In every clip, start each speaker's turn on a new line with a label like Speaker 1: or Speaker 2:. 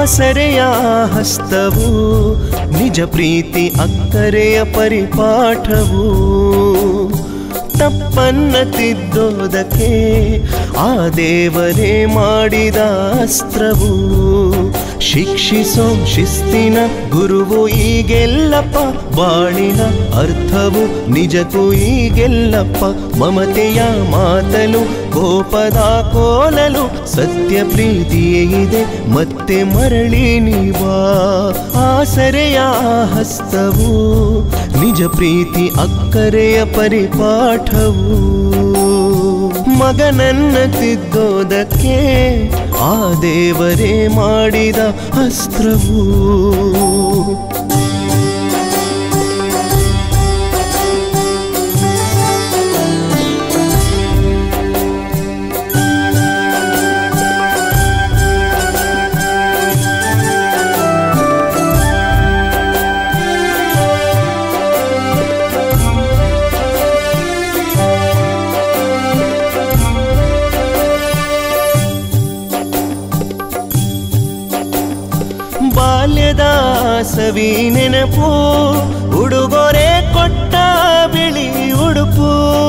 Speaker 1: ಆಸರೆಯ ಹಸ್ತವು ನಿಜ ಪ್ರೀತಿ ಅಕ್ಕರೆಯ ಪರಿಪಾಠವು ತಪ್ಪನ್ನ ತಿದ್ದೋದಕ್ಕೆ ಆ ದೇವರೇ ಮಾಡಿದ ಅಸ್ತ್ರವು ಶಿಕ್ಷಿಸೋ ಶಿಸ್ತಿನ ಗುರುವು ಈಗೆಲ್ಲಪ್ಪ ಬಾಳಿನ ಅರ್ಥವು ನಿಜಕ್ಕೂ ಈಗೆಲ್ಲಪ್ಪ ಮಮತೆಯ ಮಾತಲು ಕೋಪದ ಕೋಲಲು ಸತ್ಯ ಪ್ರೀತಿಯೇ ಇದೆ ಮತ್ತೆ ಮರಳಿ ನೀವಾ ಆಸರೆಯ ಹಸ್ತವು ನಿಜ ಪ್ರೀತಿ ಅಕ್ಕರೆಯ ಪರಿಪಾಠವು ಮಗನನ್ನ ತಿದ್ದೋದಕ್ಕೆ ಆ ದೇವರೇ ಮಾಡಿದ ಅಸ್ತ್ರವು ಬಾಲ್ಯದ ಸವಿ ನೆನಪು ಉಡುಗೊರೆ ಕೊಟ್ಟ ಬಿಳಿ ಉಡುಪು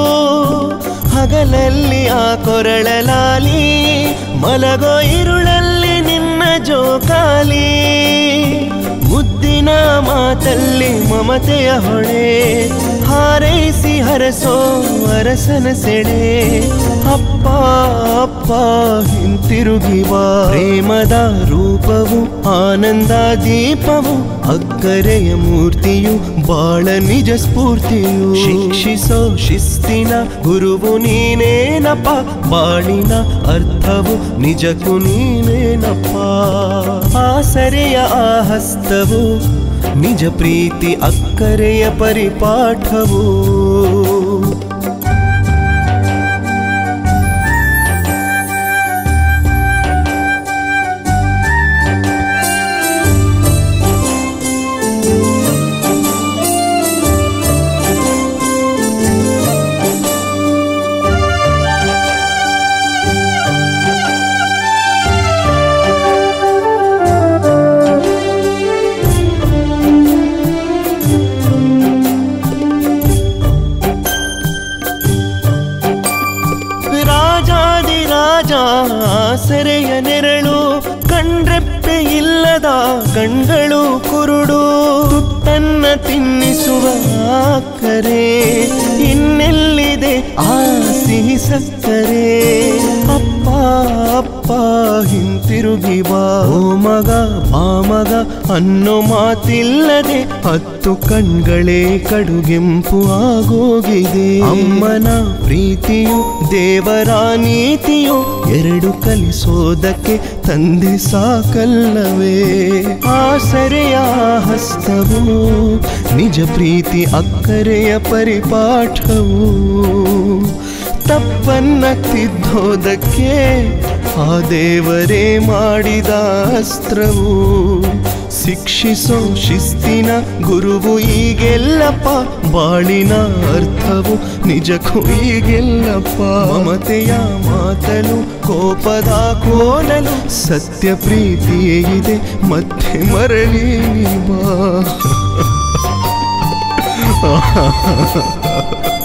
Speaker 1: ಹಗಲಲ್ಲಿ ಆ ಕೊರಳಲಾಲಿ ಮಲಗೋ ಇರುಳಲ್ಲಿ ನಿನ್ನ ಜೋಕಾಲಿ ಮುದ್ದಿನ ಮಾತಲ್ಲಿ ಮಮತೆಯ ಹೊಳೆ ಹಾರೈಸಿ ಹರಸೋ ಅರಸನ ಸೆಳೆ ಅಪ್ಪ ಅಪ್ಪ ಹಿಂತಿರುಗಿ ಬಾ ಪ್ರೇಮದ ರೂಪವು ಆನಂದ ದೀಪವು ಅಕ್ಕರೆಯ ಮೂರ್ತಿಯು ಬಾಳ ನಿಜ ಸ್ಫೂರ್ತಿಯು ಶಿಕ್ಷಿಸೋ ಶಿಸ್ತಿನ ಗುರುವು ನೀನೇನಪ್ಪ ಬಾಳಿನ ಅರ್ಥವು ನಿಜಕ್ಕೂ ನೀನೇನಪ್ಪ ಆಸರೆಯ ಆ ಹಸ್ತವು ನಿಜ ಪ್ರೀತಿ ಅಕ್ಕರೆಯ ಪರಿಪಾಠವು ಆಸರೆಯ ನೆರಳು ಕಣ್ರೆಪ್ಪೆ ಇಲ್ಲದ ಕಣ್ಗಳು ಕುರುಡು ತನ್ನ ತಿನ್ನಿಸುವ ಅಕ್ಕರೆ ಇನ್ನೆಲ್ಲಿದೆ ಆ ಸಿಹಿ ಸಕ್ಕರೆ ಅಪ್ಪ ಅಪ್ಪ ಹಿಂತಿರುಗಿ ಬಾ ಓ ಮಗ ಆ ಮಗ ಅನ್ನೋ ಮಾತಿಲ್ಲದೆ 10 ಕಣ್ಗಳೇ ಕಡುಗೆಂಪು ಆಗೋಗಿದೆ ಅಮ್ಮನ ಪ್ರೀತಿಯು ದೇವರ ನೀತಿಯು ಎರಡು ಕಲಿಸೋದಕ್ಕೆ ತಂದೆ ಸಾಕಲ್ಲವೇ ಆಸರೆಯ ಹಸ್ತವು ನಿಜ ಪ್ರೀತಿ ಅಕ್ಕರೆಯ ಪರಿಪಾಠವು ತಪ್ಪನ್ನ ತಿದ್ದೋದಕ್ಕೆ ಆ ದೇವರೇ ಮಾಡಿದ ಅಸ್ತ್ರವು ಶಿಕ್ಷಿಸೋ ಶಿಸ್ತಿನ ಗುರುವು ಈಗೆಲ್ಲಪ್ಪ ಬಾಳಿನ ಅರ್ಥವು ನಿಜಕ್ಕೂ ಈಗೆಲ್ಲಪ್ಪ ಮಮತೆಯ ಮಾತಲು ಕೋಪದ ಕೋಲಲು ಸತ್ಯ ಪ್ರೀತಿಯೇ ಇದೆ ಮತ್ತೆ ಮರಳಿ ಬಾ